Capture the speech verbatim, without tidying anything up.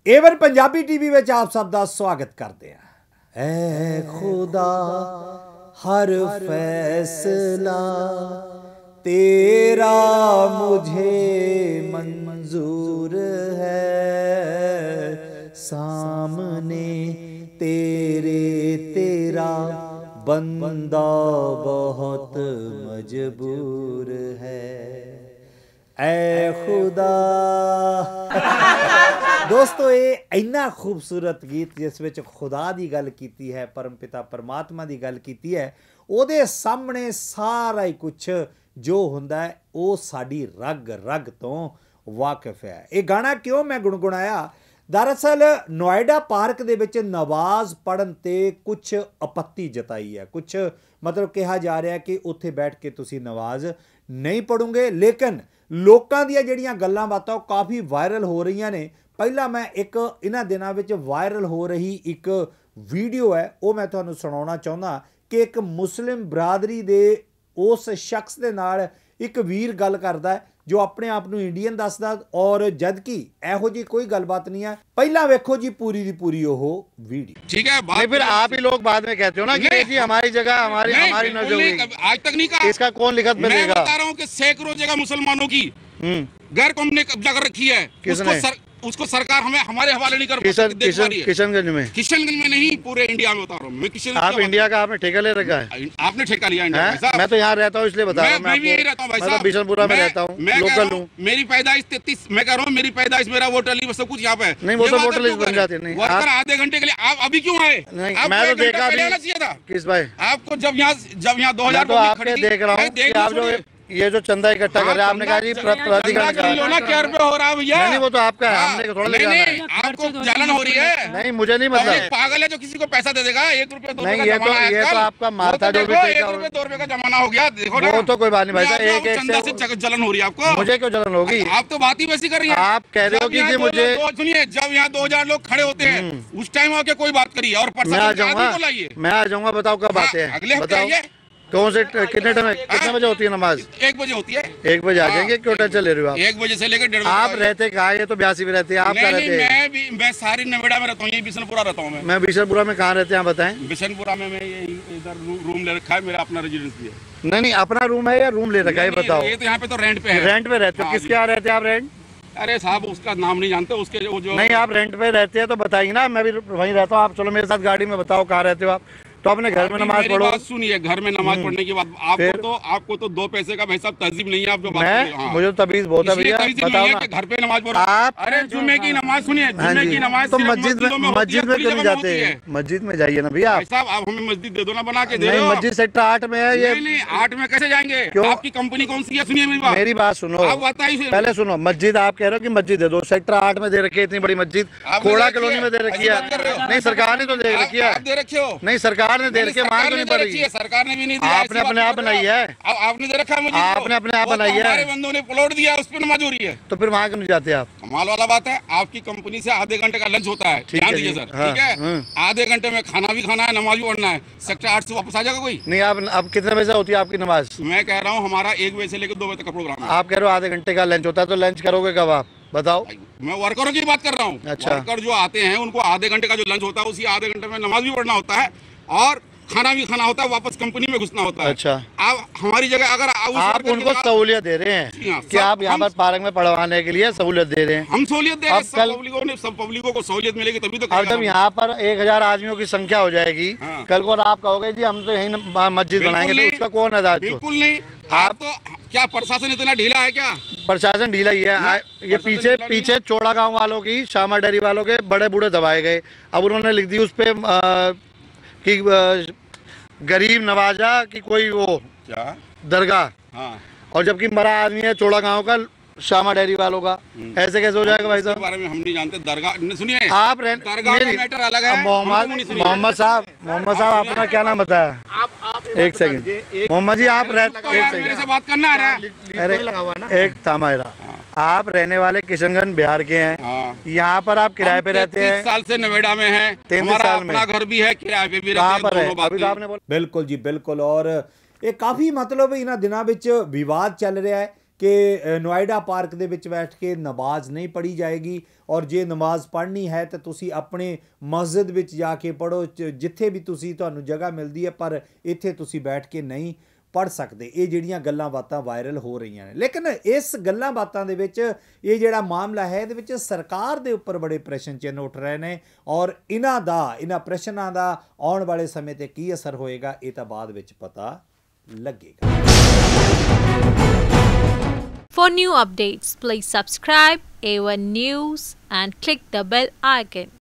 Avon Punjabi TV में आप सब का स्वागत करते हैं। ऐ खुदा हर फैसला तेरा मुझे मंजूर है, सामने तेरे तेरा बंदा बहुत मजबूर है। ऐ खुदा दोस्तों, ये इन्ना खूबसूरत गीत जिस विच खुदा की गल की है, परम पिता परमात्मा की गल की है, ਉਹਦੇ सामने सारा ही कुछ जो हुंदा है वो साडी रग रग तो वाकिफ है। ये गाना क्यों मैं गुणगुणाया? दरअसल नोएडा पार्क दे विच नमाज पढ़न ते कुछ आपत्ति जताई है, कुछ मतलब कहा जा रहा है कि उत्थे बैठ के तुसी नमाज नहीं पढ़ोगे, लेकिन लोकां दी जिहड़ियां गल्लां बातां काफ़ी वायरल हो रही ने। पहला मैं एक इन्हां दिनां विच वायरल हो रही एक वीडियो है वो मैं तुहानूं सुणाउणा चाहुंदा कि एक मुस्लिम बरादरी दे उस शख्स दे नाल एक वीर गल करदा है जो अपने आप नूं इंडियन दसदा, और जबकि इहो जी कोई गलबात नहीं है। पहला वेखो जी पूरी दी पूरी वो वीडियो। ठीक है, नहीं, फिर आप ही लोग बाद में कहते हो ना कि जी हमारी जगह हमारी हमारी न होगी। आज तक नहीं कहा। इसका कौन लिखत में मैं देगा? बता रहा हूँ कि सैकड़ों जगह मुसलमानों की गैर कौम ने कब्जा कर रखी है। उसको सर, उसको सरकार हमें हमारे हवाले नहीं कर किशन, किशन, किशनगंज में किशनगंज में नहीं, पूरे इंडिया में बता रहा हूँ मैं। किशन आप इंडिया का आपने ठेका ले रखा है? आपने ठेका लिया इंडिया है? मैं तो यहाँ रहता हूँ इसलिए बता रहा हूँ। मैं भी यही रहता हूँ भाई साहब, बिशनपुरा में रहता हूँ, लोकल हूँ। मेरी पैदाइश तैतीस, मैं कह रहा हूँ मेरी पैदाइश, मेरा वोटर लिस्ट सब कुछ यहाँ पे है। नहीं, वो तो वोटर लिस्ट बन जाती नहीं। आधे घंटे के लिए आप अभी क्यों आए? मैं तो देखा चाहिए था किस भाई आपको, जब यहाँ जब यहाँ दो हजार तो आपने देख रहा हूँ आप जो ये जो चंदा इकट्ठा कर रहे हैं, आपने कहा जी प्राधिकरण का क्या रुपए हो रहा है भैया? नहीं, वो तो आपका है, हमने थोड़ा ले जाना है। आपको जलन हो रही है? नहीं, मुझे नहीं मतलब। पागल है जो किसी को पैसा दे देगा। एक रुपये दो नहीं, ये तो ये तो आपका माथा जो भी एक रुपये दो रुपये का जमाना हो गया। देखो ना, वो तो कोई बात नहीं भाई साहब, एक एक चंदा से जलन हो रही है आपको। मुझे क्यों जलन होगी? आप तो बात ही वैसी कर रही है। आप कह रहे हो कि मुझे सुनिए, जब यहाँ दो हजार लोग खड़े होते हैं उस टाइम आके कोई बात करिए और मैं आ जाऊंगा, मैं आ जाऊंगा। बताओ कब आते हैं? अगले हफ्ते आइए। कौन से कितने टाइम कितने बजे होती है नमाज? एक बजे होती है। एक बजे आ जाएंगे। क्यों टेंशन ले रहे हो आप? एक बजे से लेकर डेढ़ बजे। आप रहते कहाँ? ये तो ब्यासी में रहते हैं, आप कहाँ रहते हैं? मैं भी मैं सारी नोएडा में रहता हूँ, यही बिशनपुरा रहता हूँ मैं। मैं बिशनपुरा में कहाँ रहते हैं बताएं? बिशनपुरा में मैं इधर रूम ले रखा है, मेरा अपना रेजिडेंस भी है। नहीं नहीं, अपना रूम है या रूम ले रखा है बताओ? ये तो यहाँ पे तो रेंट पे है। रेंट पे रहते हो? किसके यहाँ रहते हैं आप रेंट? अरे साहब उसका नाम नहीं जानते, उसके वो जो नहीं, आप रेंट पे रहते हैं तो बताइए ना, मैं भी वहीं रहता हूँ। आप चलो मेरे साथ गाड़ी में, बताओ कहाँ रहते हो आप? तो अपने घर में नमाज पढ़ो। सुनिए, घर में नमाज पढ़ने के बाद आपको तो आपको तो दो पैसे का भाई साहब तहजीब नहीं है। आप जो बात मैं हाँ। मुझे तो तमीज बहुत है भैया, बताओ ना। घर पे नमाज पढ़ो आप। अरे जुम्मे की नमाज सुनिए, जुम्मे की नमाज तो मस्जिद में मस्जिद में क्यों नहीं जाते? मस्जिद में जाइए ना भैया। साहब आप हमें मस्जिद दे दो ना बना के। नहीं, मस्जिद सेक्टर आठ में है ये। नहीं, आठ में कैसे जाएंगे? क्यों? आपकी कंपनी कौन सी है? सुनिए मेरी बात, मेरी बात सुनो, पहले सुनो। मस्जिद आप कह रहे हो कि मस्जिद दे दो, सेक्टर आठ में दे रखी है इतनी बड़ी मस्जिद, खोड़ा कॉलोनी में दे रखी है। नहीं, सरकार ने तो दे रखी है। दे रखे हो? नहीं, सरकार ने दे रखी है, मांग नहीं पड़ रही है। सरकार ने भी नहीं दिया, आपने अपने आप बनाई है। आपने दे रखा है मुझे, आपने अपने आप बनाई है। हमारे बंदों ने प्लॉट दिया, उस पर नमाज हो रही है। तो फिर वहाँ क्यों नहीं जाते आप? कमाल वाला बात है, आपकी कंपनी से आधे घंटे का लंच होता है। ध्यान दीजिए सर, ठीक है? आधे घंटे में खाना भी खाना है, नमाज भी पढ़ना है। सेक्टर आठ से वापस आ जाएगा कोई? नहीं। आप अब कितने बजे होती है आपकी नमाज? मैं कह रहा हूँ हमारा एक बजे से लेकर दो बजे तक का प्रोग्राम है। आप कह रहे हो आधे घंटे का लंच होता है, तो लंच करोगे कब आप बताओ? मैं वर्करों की बात कर रहा हूँ। अच्छा। वर्कर जो आते हैं उनको आधे घंटे का जो लंच होता है उसी आधे घंटे में नमाज भी पढ़ना होता है और खाना भी खाना होता है, वापस कंपनी में घुसना होता है। अच्छा। आप हमारी जगह अगर आप उनको सहूलियत दे रहे हैं कि आप यहाँ पर पार्क में पढ़वाने के लिए सहूलियत दे रहे हैं? हम सहूलियत दे रहे हैं। सब पब्लिकों ने सब पब्लिकों को सहूलियत मिलेगी तभी तो। अब जब यहाँ पर एक हजार आदमियों की संख्या हो जाएगी, कल को आप कहोगे जी हम तो यहीं मस्जिद बनाएंगे, तो उसका कौन आजाद? बिल्कुल नहीं। आप तो क्या प्रशासन इतना ढीला है क्या? प्रशासन ढीला ही है। ये पीछे पीछे चौड़ा गांव वालों की, श्यामा डेयरी वालों के बड़े बूढ़े दबाए गए। अब उन्होंने लिख दी उस पे कि गरीब नवाजा की कोई वो क्या दरगाह। हाँ। और जबकि मरा आदमी है चौड़ा गांव का, श्यामा डेयरी वालों का। ऐसे कैसे हो जाएगा भाई साहब? बारे में हम नहीं जानते। दरगाह सुनिए, आप मैटर अलग है। मोहम्मद मोहम्मद साहब मोहम्मद साहब अपना क्या नाम बताया? एक सेकंड मोहम्मद जी, आप से बात करना है। अरे एक थामायरा, आप रहने वाले किशनगंज बिहार के हैं। यहाँ पर आप किराए पे रहते हैं? साल से नोएडा में है, हमारा अपना घर भी है, किराए पे भी रहते हैं। बिल्कुल जी बिल्कुल। और ये काफी मतलब इन्हां दिनां विच विवाद चल रहा है ਕਿ ਨੋਇਡਾ ਪਾਰਕ ਦੇ ਵਿੱਚ ਬੈਠ ਕੇ ਨਮਾਜ਼ ਨਹੀਂ ਪੜ੍ਹੀ ਜਾਏਗੀ, ਔਰ ਜੇ ਨਮਾਜ਼ ਪੜ੍ਹਨੀ ਹੈ ਤਾਂ ਤੁਸੀਂ ਆਪਣੇ ਮਸਜਿਦ ਵਿੱਚ ਜਾ ਕੇ ਪੜ੍ਹੋ, ਜਿੱਥੇ ਵੀ ਤੁਸੀਂ ਤੁਹਾਨੂੰ ਜਗ੍ਹਾ ਮਿਲਦੀ ਹੈ, ਪਰ ਇੱਥੇ ਤੁਸੀਂ ਬੈਠ ਕੇ ਨਹੀਂ ਪੜ੍ਹ ਸਕਦੇ। ਇਹ ਜਿਹੜੀਆਂ ਗੱਲਾਂ ਬਾਤਾਂ ਵਾਇਰਲ ਹੋ ਰਹੀਆਂ ਨੇ, ਲੇਕਿਨ ਇਸ ਗੱਲਾਂ ਬਾਤਾਂ ਦੇ ਵਿੱਚ ਇਹ ਜਿਹੜਾ ਮਾਮਲਾ ਹੈ ਇਹਦੇ ਵਿੱਚ ਸਰਕਾਰ ਦੇ ਉੱਪਰ ਬੜੇ ਪ੍ਰਸ਼ਨ ਚਿੰਨ੍ਹ ਉੱਠ ਰਹੇ ਨੇ, ਔਰ ਇਹਨਾਂ ਦਾ ਇਹਨਾਂ ਪ੍ਰਸ਼ਨਾਂ ਦਾ ਆਉਣ ਵਾਲੇ ਸਮੇਂ ਤੇ ਕੀ ਅਸਰ ਹੋਏਗਾ ਇਹ ਤਾਂ ਬਾਅਦ ਵਿੱਚ ਪਤਾ ਲੱਗੇਗਾ। For new updates, please subscribe A one News and click the bell icon.